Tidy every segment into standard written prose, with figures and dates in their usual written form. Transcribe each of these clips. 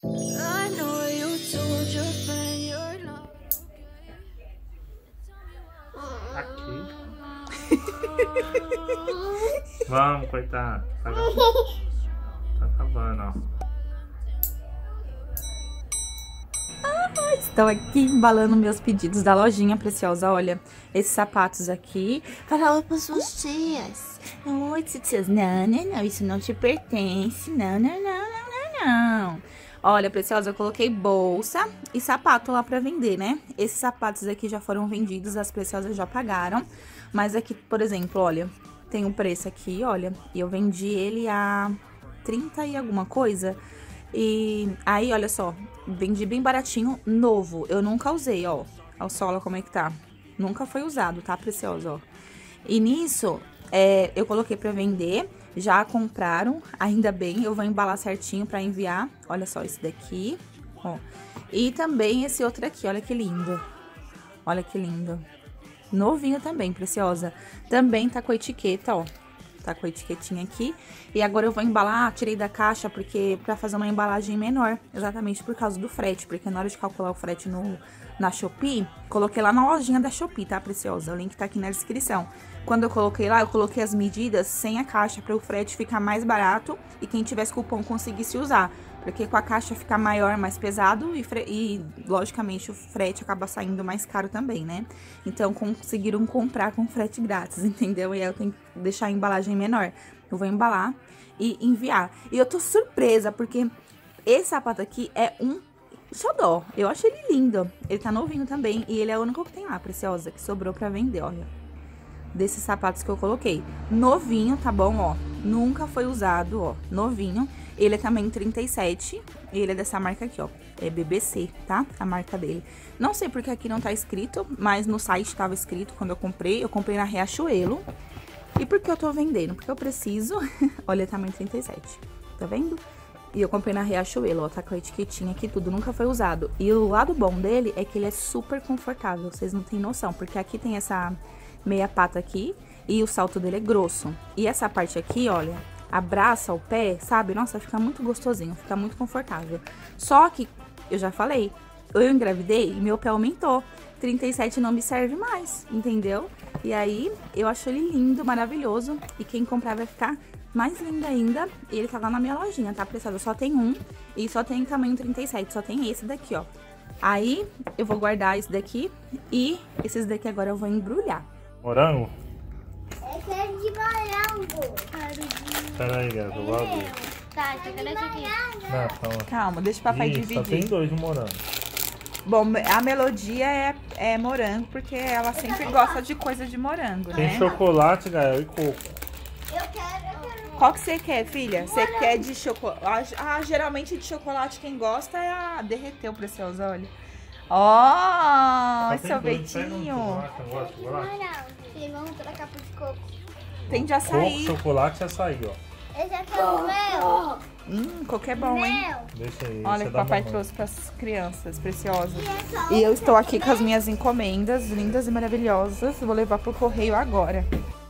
Aqui. Vamos, coitado. Tá acabando, ó. Estou aqui embalando meus pedidos da lojinha preciosa. Olha, esses sapatos aqui. Fala para suas tias. Oi, tias. Não, isso não te pertence. Não. Olha, preciosa, eu coloquei bolsa e sapato lá pra vender, né? Esses sapatos aqui já foram vendidos, as preciosas já pagaram. Mas aqui, por exemplo, olha, tem um preço aqui, olha. E eu vendi ele a 30 e alguma coisa. E aí, olha só, vendi bem baratinho, novo. Eu nunca usei, ó. Olha o solo como é que tá. Nunca foi usado, tá, preciosa, ó. E nisso, eu coloquei pra vender. Já compraram, ainda bem, eu vou embalar certinho pra enviar. Olha só esse daqui, ó. E também esse outro aqui, olha que lindo. Olha que lindo. Novinho também, preciosa. Também tá com etiqueta, ó. Tá com a etiquetinha aqui. E agora eu vou embalar, tirei da caixa porque pra fazer uma embalagem menor. Exatamente por causa do frete, porque na hora de calcular o frete na Shopee, coloquei lá na lojinha da Shopee, tá, preciosa? O link tá aqui na descrição. Quando eu coloquei lá, eu coloquei as medidas sem a caixa para o frete ficar mais barato e quem tivesse cupom conseguisse usar. Porque com a caixa fica maior, mais pesado e logicamente, o frete acaba saindo mais caro também, né? Então, conseguiram comprar com frete grátis, entendeu? E aí eu tenho que deixar a embalagem menor. Eu vou embalar e enviar. E eu tô surpresa, porque esse sapato aqui é um xodó. Eu achei ele lindo. Ele tá novinho também e ele é o único que tem lá, preciosa, que sobrou pra vender, olha. Desses sapatos que eu coloquei. Novinho, tá bom, ó. Nunca foi usado, ó. Novinho. Ele é também 37. E ele é dessa marca aqui, ó. É BBC, tá? A marca dele. Não sei porque aqui não tá escrito, mas no site tava escrito quando eu comprei. Eu comprei na Riachuelo. E por que eu tô vendendo? Porque eu preciso. Olha, tamanho 37. Tá vendo? E eu comprei na Riachuelo, ó. Tá com a etiquetinha aqui, tudo. Nunca foi usado. E o lado bom dele é que ele é super confortável. Vocês não têm noção. Porque aqui tem essa meia pata aqui e o salto dele é grosso. E essa parte aqui, olha, abraça o pé, sabe? Nossa, fica muito gostosinho, fica muito confortável. Só que, eu já falei, eu engravidei e meu pé aumentou. 37 não me serve mais, entendeu? E aí, eu acho ele lindo, maravilhoso. E quem comprar vai ficar mais lindo ainda. E ele tá lá na minha lojinha, tá, pessoal? Só tem um e só tem tamanho 37, só tem esse daqui, ó. Aí, eu vou guardar esse daqui e esses daqui agora eu vou embrulhar. Morango? Eu quero de morango. Pera aí, gato, eu vou abrir. Tá, eu quero esse aqui. Não, Calma, deixa o papai dividir. Só tem dois de morango. Bom, a Melodia é morango, porque ela sempre gosta de coisa de morango, né? Tem chocolate, Gael, e coco. Eu quero. Qual que você quer, filha? Você quer de chocolate? Ah, geralmente de chocolate quem gosta é a derreteu, preciosa, olha. Ó, Só esse tem dois, pega um sorvetinho. chocolate, eu gosto de chocolate. Morango. Vamos trocar por coco. Tem de Coco, açaí. chocolate e açaí, ó. Esse aqui é o meu. Coco é bom, hein? Meu. Deixa aí. Olha esse é que o da papai mamãe. trouxe para as crianças preciosas. E essa E eu estou aqui com as minhas encomendas lindas e maravilhosas. Vou levar pro correio agora.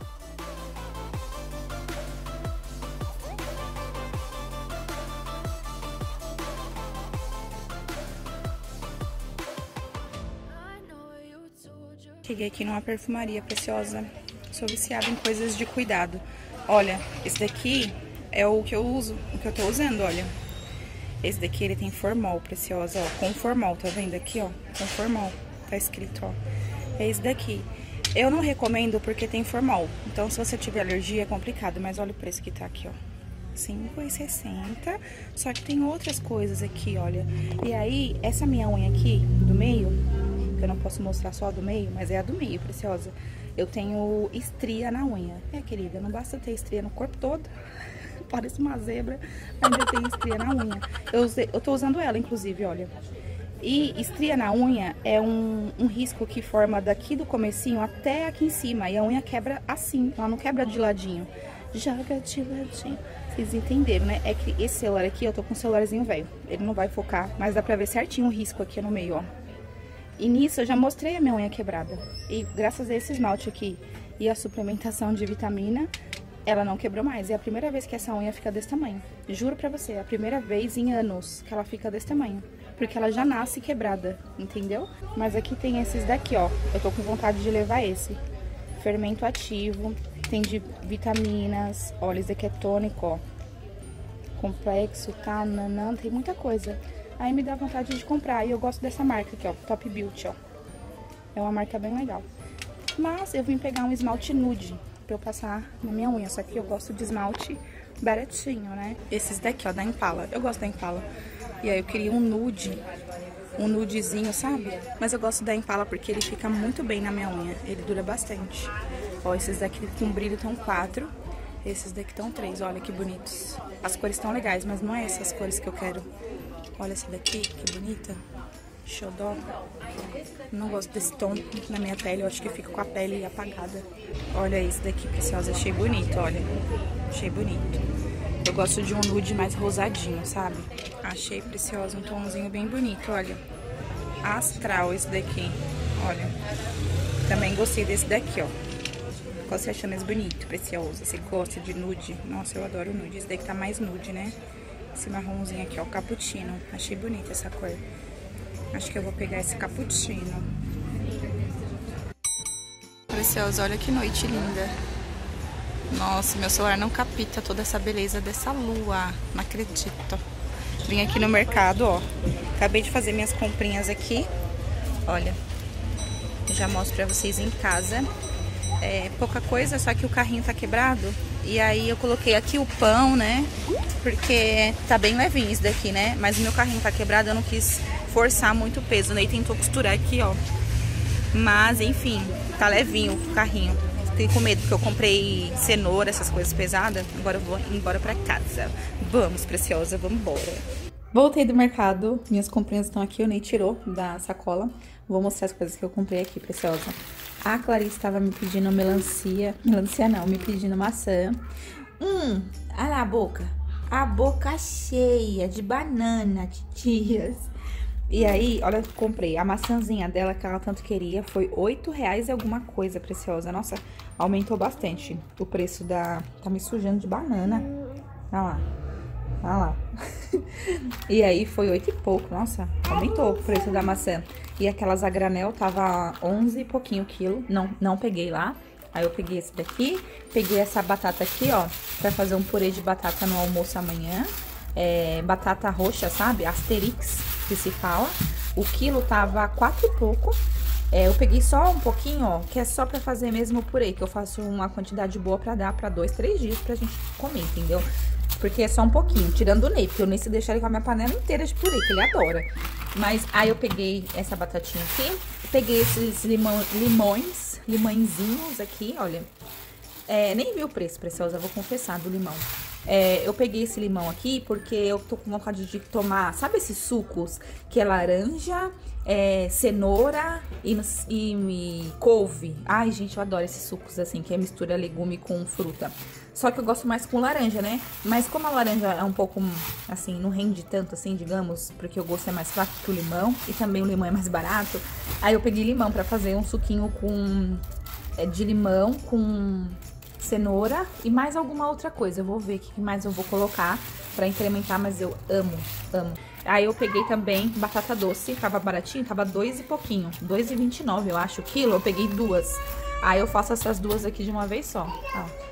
Cheguei aqui numa perfumaria preciosa. Sou viciada em coisas de cuidado. Olha, esse daqui é o que eu uso, o que eu tô usando, olha. Esse daqui, ele tem formol, preciosa, ó. Com formol, tá vendo aqui, ó? Com formol. Tá escrito, ó. É esse daqui. Eu não recomendo porque tem formol. Então, se você tiver alergia, é complicado. Mas olha o preço que tá aqui, ó. R$5,60. Só que tem outras coisas aqui, olha. E aí, essa minha unha aqui, do meio, que eu não posso mostrar só a do meio, mas é a do meio, preciosa. Eu tenho estria na unha. Querida, não basta ter estria no corpo todo. Parece uma zebra, ainda tem estria na unha. Eu tô usando ela, inclusive, olha. E estria na unha é um risco que forma daqui do comecinho até aqui em cima. E a unha quebra assim, ela não quebra de ladinho. Joga de ladinho. Vocês entenderam, né? É que esse celular aqui, eu tô com um celularzinho velho. Ele não vai focar, mas dá pra ver certinho o risco aqui no meio, ó. E nisso eu já mostrei a minha unha quebrada. E graças a esse esmalte aqui e a suplementação de vitamina, ela não quebrou mais. É a primeira vez que essa unha fica desse tamanho. Juro pra você, é a primeira vez em anos que ela fica desse tamanho. Porque ela já nasce quebrada, entendeu? Mas aqui tem esses daqui, ó. Eu tô com vontade de levar esse. Fermento ativo, tem de vitaminas. Olha, esse aqui é tônico, ó. Complexo, tá? Nanã, tem muita coisa. Aí me dá vontade de comprar. E eu gosto dessa marca aqui, ó. Top Beauty, ó. É uma marca bem legal. Mas eu vim pegar um esmalte nude pra eu passar na minha unha. Só que eu gosto de esmalte baratinho, né? Esses daqui, ó, da Impala. Eu gosto da Impala. E aí eu queria um nude, um nudezinho, sabe? Mas eu gosto da Impala porque ele fica muito bem na minha unha. Ele dura bastante. Ó, esses daqui com brilho estão 4. Esses daqui estão 3. Olha que bonitos. As cores estão legais, mas não é essas cores que eu quero. Olha essa daqui, que bonita. Xodó. Não gosto desse tom na minha pele. Eu acho que fica com a pele apagada. Olha esse daqui, preciosa. Achei bonito, olha. Achei bonito. Eu gosto de um nude mais rosadinho, sabe? Achei preciosa, um tomzinho bem bonito, olha. Astral esse daqui, olha. Também gostei desse daqui, ó. Qual você acha mais bonito, preciosa? Você gosta de nude? Nossa, eu adoro nude. Esse daqui tá mais nude, né? Esse marronzinho aqui, ó, cappuccino. Achei bonita essa cor. Acho que eu vou pegar esse cappuccino. Preciosa, olha que noite linda. Nossa, meu celular não capta toda essa beleza dessa lua. Não acredito. Vim aqui no mercado, ó. Acabei de fazer minhas comprinhas aqui. Olha. Já mostro pra vocês em casa. É pouca coisa, só que o carrinho tá quebrado. E aí eu coloquei aqui o pão, né? Porque tá bem levinho isso daqui, né? Mas o meu carrinho tá quebrado, eu não quis forçar muito o peso. Né? E tentou costurar aqui, ó. Mas, enfim, tá levinho o carrinho. Fiquei com medo, porque eu comprei cenoura, essas coisas pesadas. Agora eu vou embora pra casa. Vamos, preciosa, vamos embora. Voltei do mercado. Minhas comprinhas estão aqui. O Ney tirou da sacola. Vou mostrar as coisas que eu comprei aqui, preciosa. A Clarice estava me pedindo melancia. Melancia não, me pedindo maçã. Olha lá a boca. A boca cheia de banana, titias. E aí, olha, eu comprei a maçãzinha dela que ela tanto queria. Foi R$8 e alguma coisa, preciosa. Nossa, aumentou bastante o preço da... Tá me sujando de banana. Olha lá. Olha lá. E aí foi 8 e pouco. Nossa, aumentou o preço da maçã. E aquelas a granel tava 11 e pouquinho o quilo. Não peguei lá. Aí eu peguei esse daqui. Peguei essa batata aqui, ó. Pra fazer um purê de batata no almoço amanhã. Batata roxa, sabe? Asterix, que se fala. O quilo tava 4 e pouco. Eu peguei só um pouquinho, ó, que é só pra fazer mesmo o purê, que eu faço uma quantidade boa pra dar pra 2, 3 dias pra gente comer, entendeu? Porque é só um pouquinho, tirando o Ney, porque o Ney se deixar ele com a minha panela inteira de purê, que ele adora. Mas aí eu peguei essa batatinha aqui, peguei esses limõezinhos aqui, olha. Nem vi o preço, preciosa, vou confessar, do limão. Eu peguei esse limão aqui porque eu tô com vontade de tomar, sabe esses sucos que é laranja, cenoura e couve. Ai, gente, eu adoro esses sucos assim, que é mistura legume com fruta. Só que eu gosto mais com laranja, né? Mas como a laranja é um pouco, assim, não rende tanto assim, digamos, porque o gosto é mais fraco que o limão e também o limão é mais barato. Aí eu peguei limão pra fazer um suquinho de limão com cenoura e mais alguma outra coisa. Eu vou ver o que mais eu vou colocar pra incrementar, mas eu amo. Aí eu peguei também batata doce, tava baratinho, tava 2 e pouquinho, 2,29 eu acho o quilo, eu peguei 2. Aí eu faço essas duas aqui de uma vez só, ó.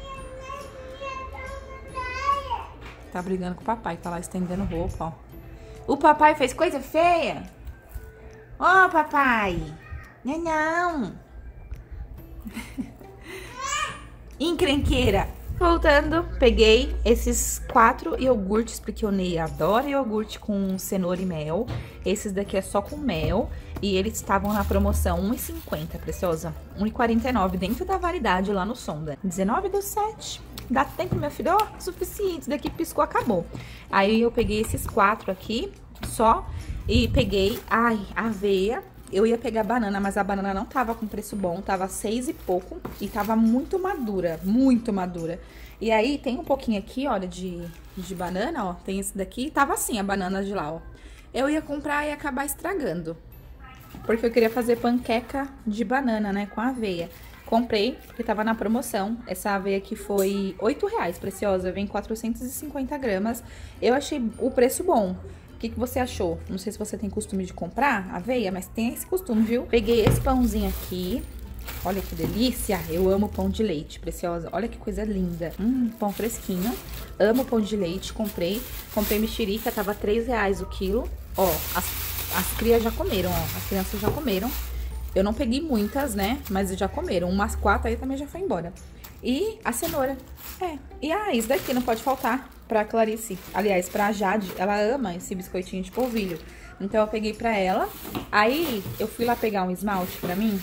Tá brigando com o papai, tá lá estendendo roupa, ó. O papai fez coisa feia? Ô, papai! Não! Encrenqueira! Voltando, peguei esses 4 iogurtes, porque o Ney adora iogurte com cenoura e mel. Esses daqui é só com mel. E eles estavam na promoção R$1,50, preciosa. R$1,49 dentro da validade lá no Sonda. 19/7. Dá tempo, meu filho? Ó, suficiente. Esse daqui piscou, acabou. Aí eu peguei esses 4 aqui, só. E peguei, aveia. Eu ia pegar banana, mas a banana não tava com preço bom, tava 6 e pouco e tava muito madura, muito madura. E aí tem um pouquinho aqui, olha, de banana, ó, tem esse daqui, tava assim a banana de lá, ó. Eu ia comprar e ia acabar estragando, porque eu queria fazer panqueca de banana, né, com aveia. Comprei, porque tava na promoção. Essa aveia aqui foi R$8, preciosa. Vem 450 gramas. Eu achei o preço bom. O que você achou? Não sei se você tem costume de comprar aveia, mas tem esse costume, viu? Peguei esse pãozinho aqui. Olha que delícia. Eu amo pão de leite, preciosa. Olha que coisa linda. Pão fresquinho. Amo pão de leite. Comprei mexerica, tava R$3 o quilo. Ó, as crias já comeram, ó. As crianças já comeram. Eu não peguei muitas, né? Mas já comeram. Umas 4 aí também já foi embora. E a cenoura. E isso daqui não pode faltar pra Clarice. Aliás, pra Jade. Ela ama esse biscoitinho de polvilho. Então eu peguei pra ela. Aí eu fui lá pegar um esmalte pra mim.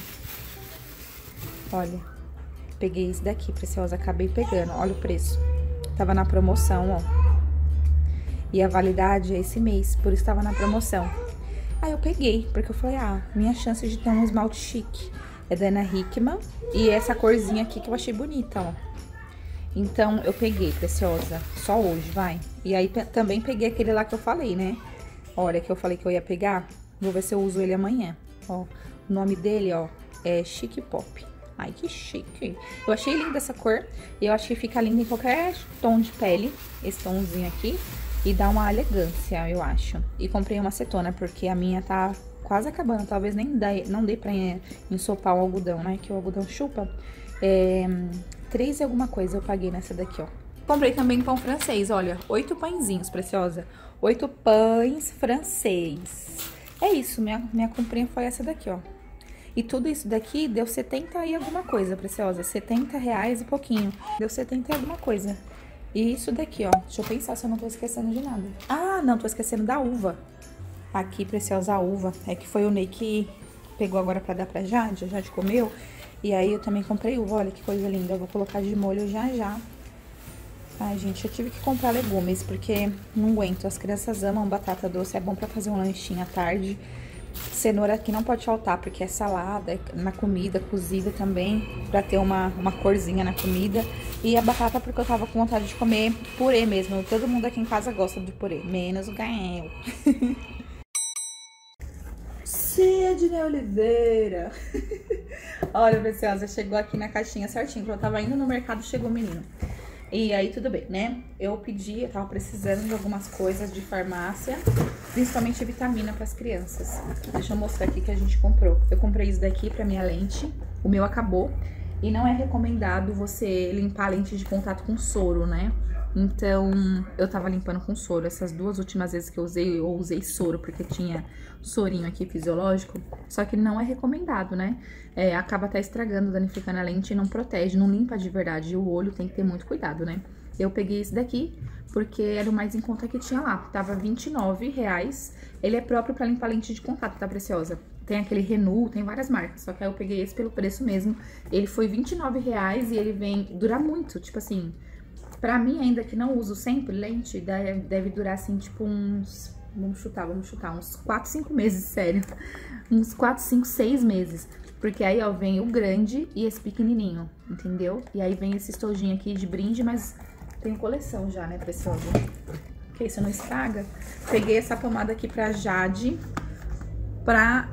Olha. Peguei esse daqui, preciosa. Acabei pegando. Olha o preço. Tava na promoção, ó. E a validade é esse mês. Por isso tava na promoção. Aí eu peguei, porque eu falei, minha chance de ter um esmalte chique é da Ana Hickman. E essa corzinha aqui que eu achei bonita, ó. Então, eu peguei, preciosa, só hoje, vai. E aí, também peguei aquele lá que eu falei, né? Olha, que eu falei que eu ia pegar. Vou ver se eu uso ele amanhã, ó. O nome dele, ó, é Chique Pop. Ai, que chique. Eu achei linda essa cor. E eu acho que fica linda em qualquer tom de pele. Esse tomzinho aqui. E dá uma elegância, eu acho. E comprei uma acetona, porque a minha tá quase acabando. Talvez não dê pra ensopar o algodão, né? Que o algodão chupa. 3 e alguma coisa eu paguei nessa daqui, ó. Comprei também pão francês, olha. 8 pãezinhos, preciosa. 8 pães francês. É isso, minha comprinha foi essa daqui, ó. E tudo isso daqui deu 70 e alguma coisa, preciosa. R$70 e pouquinho. Deu 70 e alguma coisa. E isso daqui, ó, deixa eu pensar se eu não tô esquecendo de nada. Não, tô esquecendo da uva. Aqui, preciosa, a uva. É que foi o Ney que pegou agora pra dar pra Jade, a Jade comeu. E aí eu também comprei uva, olha que coisa linda. Eu vou colocar de molho já já. Ai, gente, eu tive que comprar legumes, porque não aguento. As crianças amam batata doce, é bom pra fazer um lanchinho à tarde. Cenoura aqui não pode faltar, porque é salada, na comida, cozida também, pra ter uma corzinha na comida. E a batata porque eu tava com vontade de comer purê mesmo. Todo mundo aqui em casa gosta de purê, menos o Gael. Sidney Oliveira. Olha, preciosa, chegou aqui na caixinha certinho. Quando eu tava indo no mercado, chegou o menino. E aí, tudo bem, né? Eu tava precisando de algumas coisas de farmácia, principalmente vitamina para as crianças. Deixa eu mostrar aqui que a gente comprou. Eu comprei isso daqui pra minha lente, o meu acabou. E não é recomendado você limpar a lente de contato com soro, né? Então, eu tava limpando com soro. Essas 2 últimas vezes que eu usei soro, porque tinha sorinho aqui fisiológico. Só que não é recomendado, né? Acaba até estragando, danificando a lente e não protege, não limpa de verdade. E o olho tem que ter muito cuidado, né? Eu peguei esse daqui porque era o mais em conta que tinha lá. Tava R$29. Ele é próprio pra limpar lente de contato, tá, preciosa? Tem aquele Renew, tem várias marcas. Só que aí eu peguei esse pelo preço mesmo. Ele foi R$29 e ele dura muito, tipo assim... Pra mim, ainda que não uso sempre lente, deve durar, assim, tipo uns... Vamos chutar, uns 4, 5 meses, sério. Uns 4, 5, 6 meses. Porque aí, ó, vem o grande e esse pequenininho, entendeu? E aí vem esse estojinho aqui de brinde, mas tem coleção já, né, preciosa? Que isso não estraga. Peguei essa pomada aqui pra Jade, pra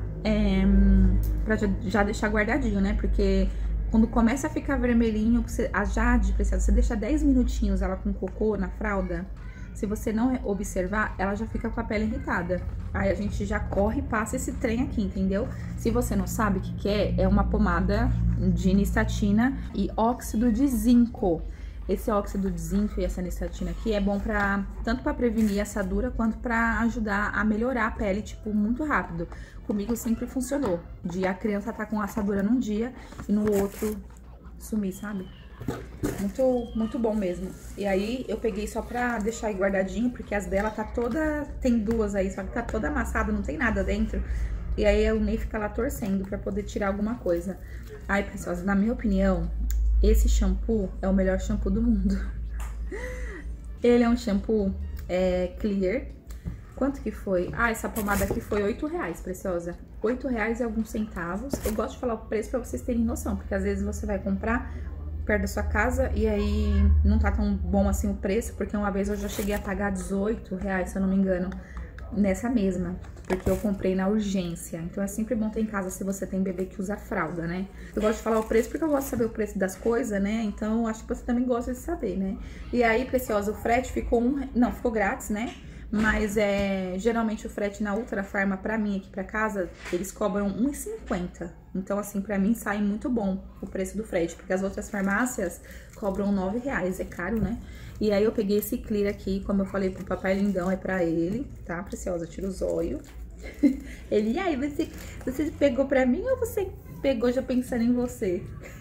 já deixar guardadinho, né? Porque... Quando começa a ficar vermelhinho, a Jade, precisa, você deixa 10 minutinhos ela com cocô na fralda, se você não observar, ela já fica com a pele irritada. Aí a gente já corre e passa esse trem aqui, entendeu? Se você não sabe o que é uma pomada de nistatina e óxido de zinco. Esse óxido de zinco e essa nistatina aqui é bom tanto pra prevenir assadura quanto pra ajudar a melhorar a pele, tipo, muito rápido. Comigo sempre funcionou. A criança tá com assadura num dia e no outro sumir, sabe? Muito bom mesmo. E aí eu peguei só pra deixar aí guardadinho, porque as dela tá toda... Tem 2 aí, só que tá toda amassada, não tem nada dentro. E aí o Ney fica lá torcendo pra poder tirar alguma coisa. Ai, pessoal, na minha opinião... Esse shampoo é o melhor shampoo do mundo. Ele é um shampoo clear. Quanto que foi? Essa pomada aqui foi R$8, preciosa. R$8 e alguns centavos. Eu gosto de falar o preço pra vocês terem noção, porque às vezes você vai comprar perto da sua casa e aí não tá tão bom assim o preço, porque uma vez eu já cheguei a pagar R$18, se eu não me engano, nessa mesma. porque eu comprei na urgência. Então é sempre bom ter em casa se você tem bebê que usa fralda, né? Eu gosto de falar o preço porque eu gosto de saber o preço das coisas, né? Então eu acho que você também gosta de saber, né? E aí, Preciosa, o frete ficou ficou grátis, né? Mas geralmente o frete na Ultra Farma, pra mim aqui pra casa, eles cobram R$1,50. Então assim, pra mim sai muito bom o preço do frete, porque as outras farmácias cobram R$9, é caro, né? E aí eu peguei esse clear aqui, como eu falei pro papai lindão, é pra ele, tá, Preciosa? Tira o zóio. Ele, e aí, você pegou pra mim ou você pegou já pensando em você?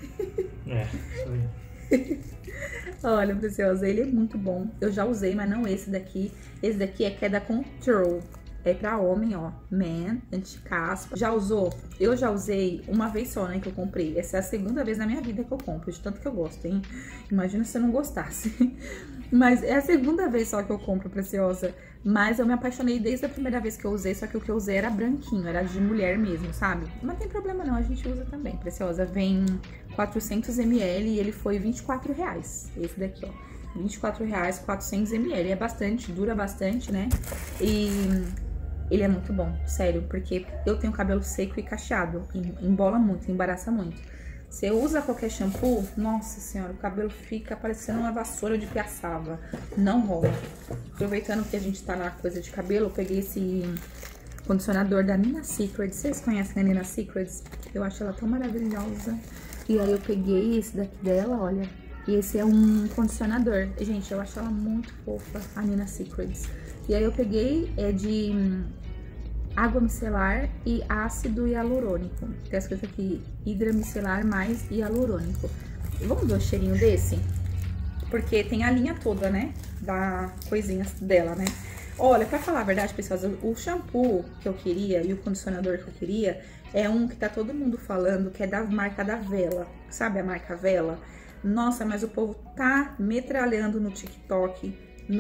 Isso aí. Olha, Preciosa, ele é muito bom. Eu já usei, mas não esse daqui. Esse daqui é Queda Control. É pra homem, ó. Man, anti-caspa. Já usou? Eu já usei uma vez só, né, que eu comprei. Essa é a segunda vez na minha vida que eu compro, de tanto que eu gosto, hein? Imagina se eu não gostasse. Mas é a segunda vez só que eu compro, Preciosa. Mas eu me apaixonei desde a primeira vez que eu usei, só que o que eu usei era branquinho, era de mulher mesmo, sabe? Mas não tem problema não, a gente usa também, Preciosa. Vem 400 ml e ele foi R$24. Esse daqui, ó. R$24, 400 ml. É bastante, dura bastante, né? E ele é muito bom, sério, porque eu tenho cabelo seco e cacheado, embola muito, embaraça muito. Você usa qualquer shampoo, nossa senhora, o cabelo fica parecendo uma vassoura de piaçava, não rola. Aproveitando que a gente tá na coisa de cabelo, eu peguei esse condicionador da Nina Secrets. Vocês conhecem a Nina Secrets? Eu acho ela tão maravilhosa. E aí eu peguei esse daqui dela, olha, e esse é um condicionador. Gente, eu acho ela muito fofa, a Nina Secrets. E aí eu peguei, de água micelar e ácido hialurônico. Tem escrito aqui, hidromicelar mais hialurônico. Vamos ver o cheirinho desse? Porque tem a linha toda, né, da coisinha dela, né? Olha, pra falar a verdade, pessoal, o shampoo que eu queria e o condicionador que eu queria é um que tá todo mundo falando, que é da marca da Vela. Sabe a marca Vela? Nossa, mas o povo tá metralhando no TikTok,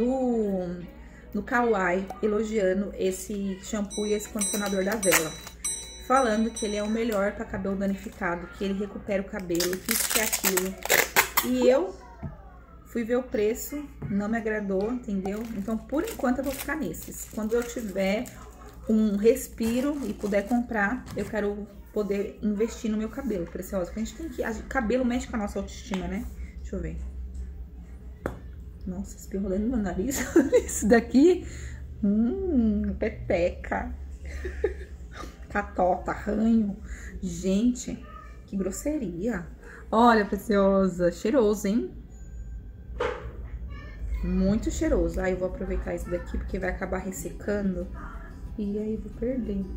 no Kawaii, elogiando esse shampoo e esse condicionador da Vela. Falando que ele é o melhor para cabelo danificado, que ele recupera o cabelo, que isso que é aquilo. E eu fui ver o preço, não me agradou, entendeu? Então, por enquanto, eu vou ficar nesses. Quando eu tiver um respiro e puder comprar, eu quero poder investir no meu cabelo, Preciosa. Porque a gente tem que... cabelo mexe com a nossa autoestima, né? Deixa eu ver. Nossa, espirrou dentro do meu nariz. Isso daqui, pepeca, catota, arranho. Gente, que grosseria. Olha, Preciosa, cheiroso, hein? Muito cheiroso. Aí eu vou aproveitar esse daqui, porque vai acabar ressecando. E aí eu vou perder.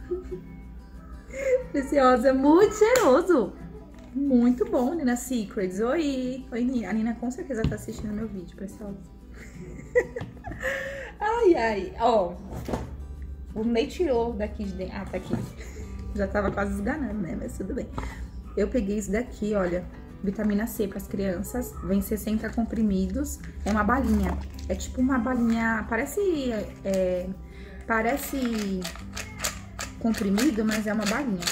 Preciosa, muito cheiroso. Muito bom, Nina Secrets. Oi, Nina. A Nina com certeza tá assistindo meu vídeo, Preciosa. Ai, ai. Ó, o Ney tirou daqui de dentro. Ah, tá aqui. Já tava quase esganando, né? Mas tudo bem. Eu peguei isso daqui, olha. Vitamina C para as crianças. Vem 60 comprimidos. É uma balinha. É tipo uma balinha... Parece comprimido, mas é uma balinha.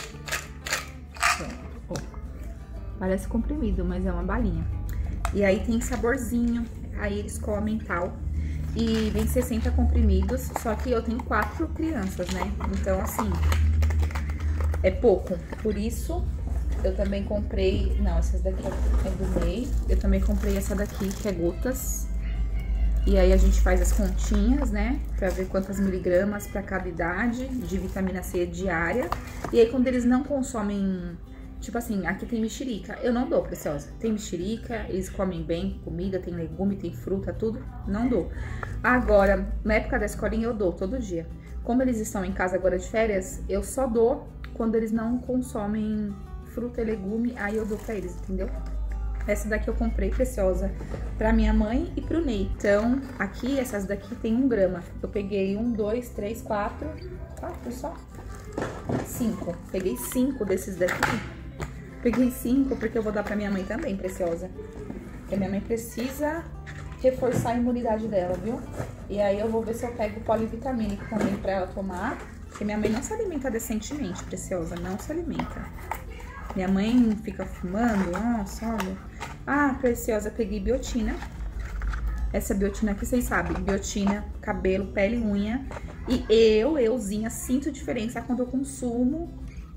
Parece comprimido, mas é uma balinha. E aí tem saborzinho, aí eles comem tal. E vem 60 comprimidos, só que eu tenho 4 crianças, né? Então, assim, é pouco. Por isso, eu também comprei... Não, essas daqui é do Ney. Eu também comprei essa daqui, que é gotas. E aí a gente faz as continhas, né? Pra ver quantas miligramas pra cada idade de vitamina C diária. E aí, quando eles não consomem... Tipo assim, aqui tem mexerica, eu não dou, Preciosa. Tem mexerica, eles comem bem comida, tem legume, tem fruta, tudo, não dou. Agora, na época da escolinha eu dou todo dia. Como eles estão em casa agora de férias, eu só dou quando eles não consomem fruta e legume, aí eu dou pra eles, entendeu? Essa daqui eu comprei, Preciosa, pra minha mãe e pro Ney. Então, aqui, essas daqui tem 1 grama. Eu peguei 1, 2, 3, 4 só? 5. Peguei 5 desses daqui. Peguei 5 porque eu vou dar pra minha mãe também, Preciosa. Porque minha mãe precisa reforçar a imunidade dela, viu? E aí eu vou ver se eu pego polivitamínico também pra ela tomar. Porque minha mãe não se alimenta decentemente, Preciosa. Não se alimenta. Minha mãe fica fumando, nossa, olha. Ah, Preciosa, peguei biotina. essa biotina aqui, vocês sabem, biotina, cabelo, pele e unha. E euzinha, sinto diferença quando eu consumo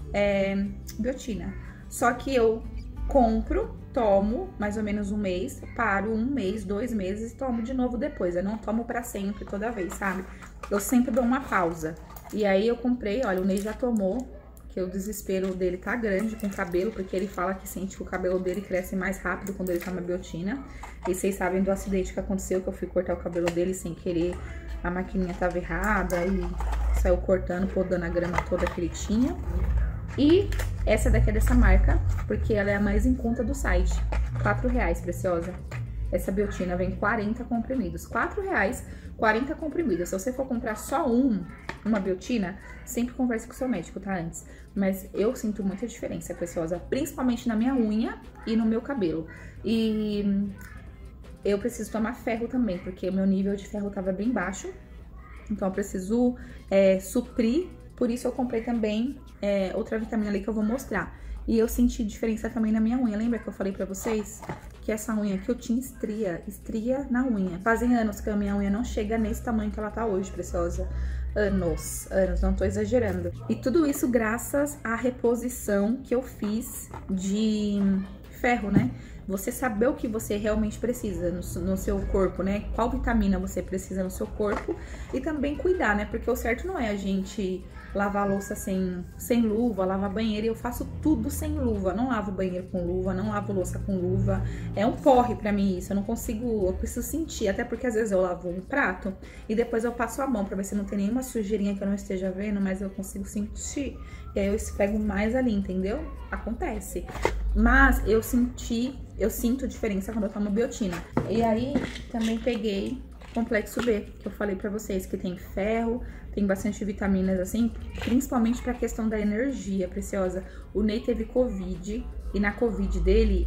biotina. Só que eu compro, tomo mais ou menos um mês, paro 1 mês, 2 meses e tomo de novo depois. Eu não tomo pra sempre, toda vez, sabe? Eu sempre dou uma pausa. E aí eu comprei, olha, o Ney já tomou, que o desespero dele tá grande com o cabelo, porque ele fala que sente que o cabelo dele cresce mais rápido quando ele toma biotina. E vocês sabem do acidente que aconteceu, que eu fui cortar o cabelo dele sem querer, a maquininha tava errada e saiu cortando, podando a grama toda que ele tinha. E essa daqui é dessa marca, porque ela é a mais em conta do site. R$4, preciosa. Essa biotina vem 40 comprimidos. R$4, 40 comprimidos. Se você for comprar só uma biotina, sempre converse com o seu médico, tá? Antes. Mas eu sinto muita diferença, preciosa. Principalmente na minha unha e no meu cabelo. E eu preciso tomar ferro também, porque o meu nível de ferro tava bem baixo. Então eu preciso suprir. Por isso eu comprei também outra vitamina ali que eu vou mostrar. E eu senti diferença também na minha unha. Lembra que eu falei pra vocês que essa unha aqui eu tinha estria na unha. Fazem anos que a minha unha não chega nesse tamanho que ela tá hoje, preciosa. Anos, não tô exagerando. E tudo isso graças à reposição que eu fiz de ferro, né? Você saber o que você realmente precisa no seu corpo, né? Qual vitamina você precisa no seu corpo. E também cuidar, né? Porque o certo não é a gente lavar a louça sem luva, lavar banheiro. Eu faço tudo sem luva. Não lavo banheiro com luva, não lavo louça com luva. É um porre pra mim isso. Eu não consigo, eu preciso sentir. Até porque às vezes eu lavo um prato e depois eu passo a mão pra ver se não tem nenhuma sujeirinha que eu não esteja vendo, mas eu consigo sentir. E aí eu esfrego mais ali, entendeu? Acontece. Mas eu sinto diferença quando eu tomo biotina. E aí também peguei complexo B, que eu falei pra vocês, que tem ferro, tem bastante vitaminas assim, principalmente pra questão da energia, preciosa. O Ney teve Covid, e na Covid dele,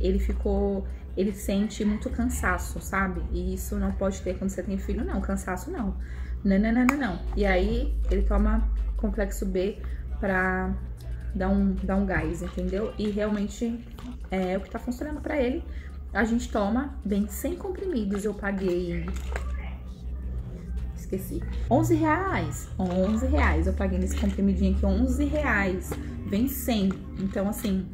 ele sente muito cansaço, sabe? E isso não pode ter quando você tem filho, não, cansaço não. Não. E aí, ele toma complexo B pra dar um gás, entendeu? E realmente é o que tá funcionando pra ele. A gente toma, vem 100 comprimidos, eu paguei... Esqueci. R$11. R$11. Eu paguei nesse comprimidinho aqui, R$11. Vem 100. Então, assim,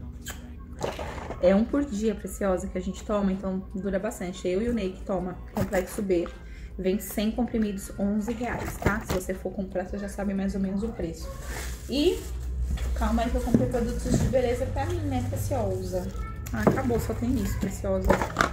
é um por dia, preciosa, que a gente toma. Então, dura bastante. Eu e o Ney que toma complexo B. Vem 100 comprimidos, R$11, tá? Se você for comprar, você já sabe mais ou menos o preço. E, calma aí que eu comprei produtos de beleza pra mim, né, preciosa? Ah, acabou, só tem isso, preciosa.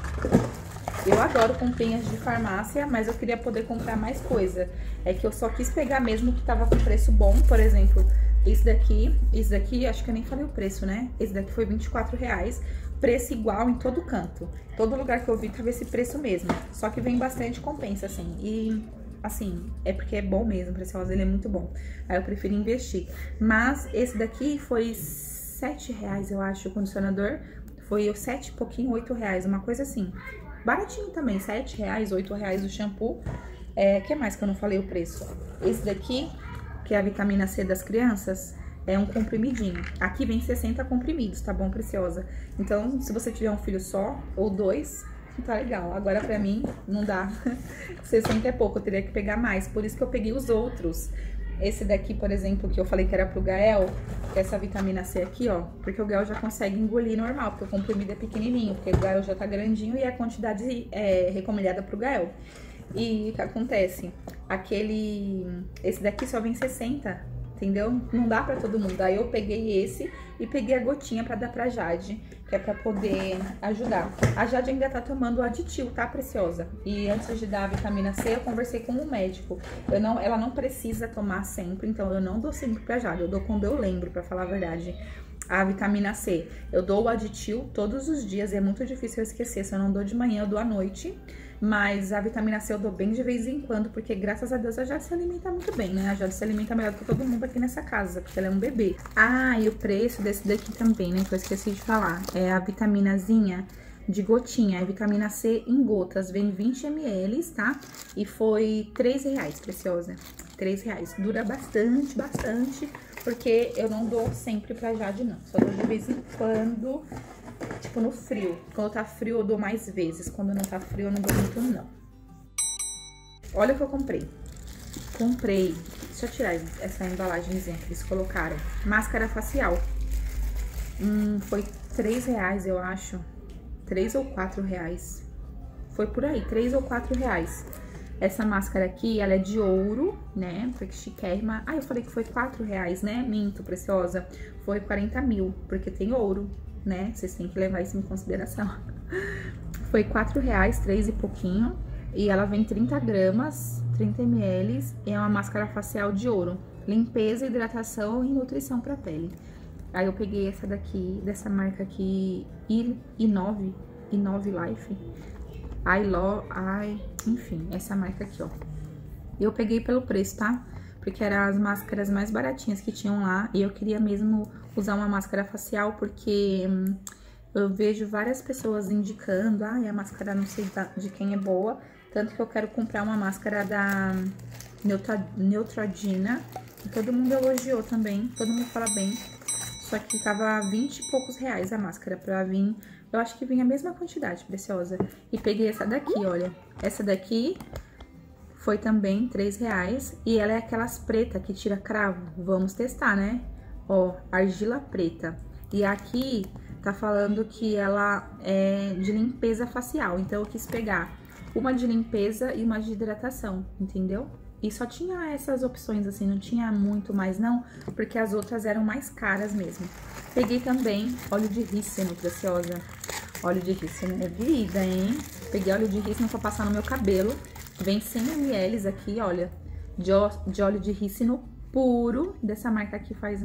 Eu adoro comprinhas de farmácia, mas eu queria poder comprar mais coisa. É que eu só quis pegar mesmo que tava com preço bom. Por exemplo, esse daqui, acho que eu nem falei o preço, né? Esse daqui foi R$24. Preço igual em todo canto. Todo lugar que eu vi tava esse preço mesmo. Só que vem bastante compensa, assim. E, assim, é porque é bom mesmo, preciosa, ele é muito bom. Aí eu prefiro investir. Mas esse daqui foi R$7, eu acho, o condicionador. Foi 7 e pouquinho, R$8, uma coisa assim. Baratinho também, R$7, R$8 o shampoo. Que mais que eu não falei o preço? Esse daqui, que é a vitamina C das crianças, é um comprimidinho. Aqui vem 60 comprimidos, tá bom, preciosa? Então, se você tiver um filho só, ou 2, tá legal. Agora, pra mim, não dá. 60 é pouco, eu teria que pegar mais. Por isso que eu peguei os outros. Esse daqui, por exemplo, que eu falei que era pro Gael, que é essa vitamina C aqui, ó. Porque o Gael já consegue engolir normal, porque o comprimido é pequenininho. Porque o Gael já tá grandinho e a quantidade é recomendada pro Gael. E o que acontece? Esse daqui só vem 60, entendeu? Não dá pra todo mundo. Aí eu peguei esse e peguei a gotinha pra dar pra Jade, que é pra poder ajudar. A Jade ainda tá tomando o aditivo, tá, preciosa? E antes de dar a vitamina C, eu conversei com o médico. Ela não precisa tomar sempre, então eu não dou sempre pra Jade. Eu dou quando eu lembro, pra falar a verdade. A vitamina C, eu dou o aditivo todos os dias, é muito difícil eu esquecer. Se eu não dou de manhã, eu dou à noite. Mas a vitamina C eu dou bem de vez em quando, porque graças a Deus a Jade se alimenta muito bem, né? A Jade se alimenta melhor do que todo mundo aqui nessa casa, porque ela é um bebê. Ah, e o preço desse daqui também, né? Que eu esqueci de falar. É a vitaminazinha de gotinha, é vitamina C em gotas, vem 20 ml, tá? E foi R$3, preciosa. R$3. Dura bastante, porque eu não dou sempre pra Jade, não. Só dou de vez em quando, tipo no frio. Quando tá frio eu dou mais vezes, quando não tá frio eu não dou muito, não. olha o que eu comprei. Comprei, deixa eu tirar essa embalagenzinha que eles colocaram. Máscara facial. Foi R$3, eu acho. 3 ou 4 reais. Foi por aí, 3 ou 4 reais. Essa máscara aqui, ela é de ouro, né? Porque chiquérrima. Ah, eu falei que foi 4 reais, né? Minto, preciosa. Foi 40 mil, porque tem ouro, né? Vocês têm que levar isso em consideração. Foi 4 reais, 3 e pouquinho. E ela vem 30 gramas, 30 ml. E é uma máscara facial de ouro. Limpeza, hidratação e nutrição pra pele. Aí eu peguei essa daqui, dessa marca aqui, I9 Life. Enfim, essa marca aqui, ó. Eu peguei pelo preço, tá? Porque eram as máscaras mais baratinhas que tinham lá. E eu queria mesmo usar uma máscara facial, porque eu vejo várias pessoas indicando, a máscara não sei de quem é boa. Tanto que eu quero comprar uma máscara da Neutrogena. E todo mundo elogiou também, todo mundo fala bem. Só que tava 20 e poucos reais a máscara pra vir. Eu acho que vinha a mesma quantidade, preciosa. E peguei essa daqui, olha. Essa daqui foi também 3 reais. E ela é aquelas preta que tira cravo. Vamos testar, né? Ó, argila preta. E aqui tá falando que ela é de limpeza facial. Então eu quis pegar uma de limpeza e uma de hidratação, entendeu? E só tinha essas opções, assim, não tinha muito mais não, porque as outras eram mais caras mesmo. Peguei também óleo de rícino, preciosa. Óleo de rícino é vida, hein? Peguei óleo de rícino pra passar no meu cabelo. Vem 100 ml aqui, olha, de óleo de rícino puro. Dessa marca aqui faz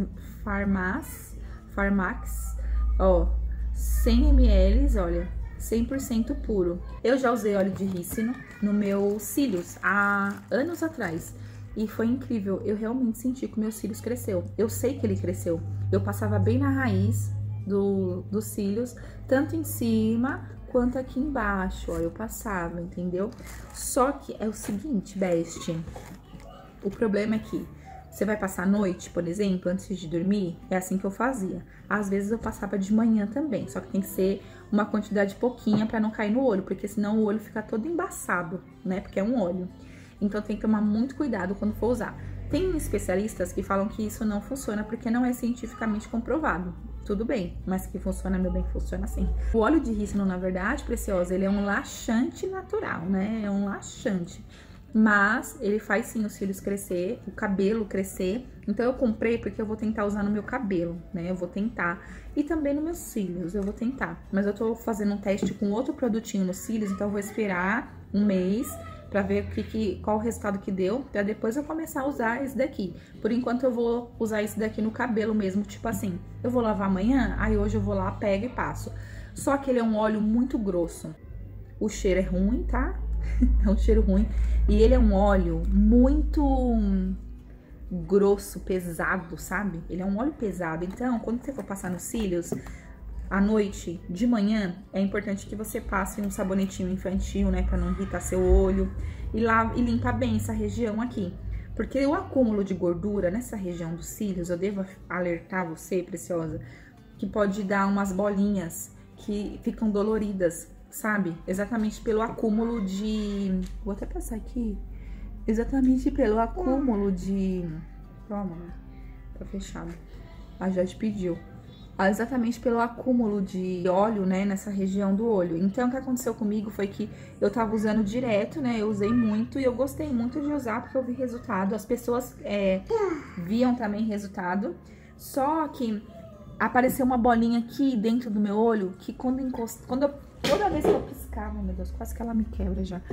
Farmax. Ó, 100 ml, olha. 100% puro. Eu já usei óleo de rícino no meus cílios há anos atrás. E foi incrível. Eu realmente senti que o meu cílios cresceu. Eu sei que ele cresceu. Eu passava bem na raiz dos cílios, tanto em cima quanto aqui embaixo. Ó, eu passava, entendeu? Só que é o seguinte, best. O problema é que você vai passar a noite, por exemplo, antes de dormir, é assim que eu fazia. Às vezes eu passava de manhã também, só que tem que ser uma quantidade pouquinha pra não cair no olho, porque senão o olho fica todo embaçado, né? Porque é um óleo. Então tem que tomar muito cuidado quando for usar. Tem especialistas que falam que isso não funciona porque não é cientificamente comprovado. Tudo bem, mas que funciona, meu bem, funciona assim. O óleo de rícino, na verdade, preciosa, ele é um laxante natural, né? É um laxante. Mas ele faz sim os cílios crescer, o cabelo crescer. Então eu comprei porque eu vou tentar usar no meu cabelo, né? Eu vou tentar. E também nos meus cílios, eu vou tentar. Mas eu tô fazendo um teste com outro produtinho nos cílios, então eu vou esperar um mês pra ver qual o resultado que deu, pra depois eu começar a usar esse daqui. Por enquanto eu vou usar esse daqui no cabelo mesmo, tipo assim, eu vou lavar amanhã, aí hoje eu vou lá, pego e passo. Só que ele é um óleo muito grosso. O cheiro é ruim, tá? É um cheiro ruim. E ele é um óleo muito grosso, pesado, sabe? Ele é um óleo pesado. Então, quando você for passar nos cílios, à noite, de manhã, é importante que você passe um sabonetinho infantil, né? Pra não irritar seu olho. E limpa bem essa região aqui. Porque o acúmulo de gordura nessa região dos cílios, eu devo alertar você, preciosa, que pode dar umas bolinhas que ficam doloridas, sabe? Exatamente pelo acúmulo de... Vou até passar aqui. Exatamente pelo acúmulo de... Toma, tá fechado. A Jade pediu. Exatamente pelo acúmulo de óleo, né, nessa região do olho. Então, o que aconteceu comigo foi que eu tava usando direto, né, eu usei muito e eu gostei muito de usar porque eu vi resultado. As pessoas viam também resultado. Só que apareceu uma bolinha aqui dentro do meu olho que toda vez que eu piscava, meu Deus, quase que ela me quebra já.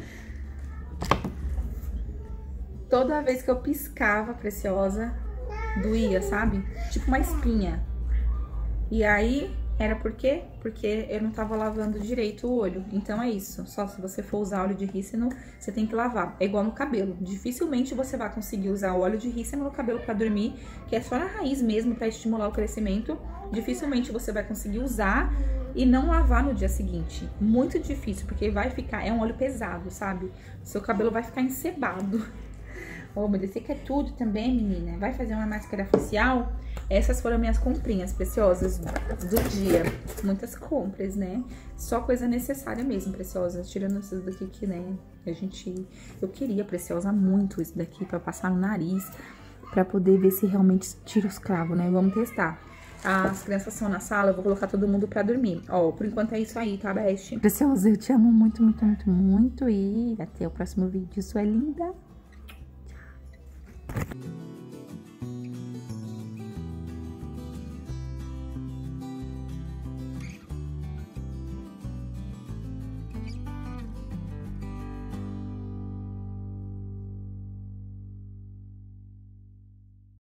Toda vez que eu piscava, preciosa, doía, sabe? Tipo uma espinha. E aí, era por quê? Porque eu não tava lavando direito o olho. Então é isso. Só se você for usar óleo de rícino, você tem que lavar. É igual no cabelo. Dificilmente você vai conseguir usar o óleo de rícino no cabelo pra dormir, que é só na raiz mesmo pra estimular o crescimento. Dificilmente você vai conseguir usar e não lavar no dia seguinte. Muito difícil, porque vai ficar... É um óleo pesado, sabe? Seu cabelo vai ficar encebado. Ô, meu Deus, você quer tudo também, menina? Vai fazer uma máscara facial? Essas foram minhas comprinhas preciosas do dia. Muitas compras, né? Só coisa necessária mesmo, preciosas. Tirando essas daqui que, né? Eu queria, Preciosa, muito isso daqui pra passar no nariz, pra poder ver se realmente tira os cravos, né? Vamos testar. As crianças estão na sala, eu vou colocar todo mundo pra dormir. Ó, por enquanto é isso aí, tá, Best? Preciosa, eu te amo muito, muito, muito, muito. E até o próximo vídeo. Sua linda. Tchau.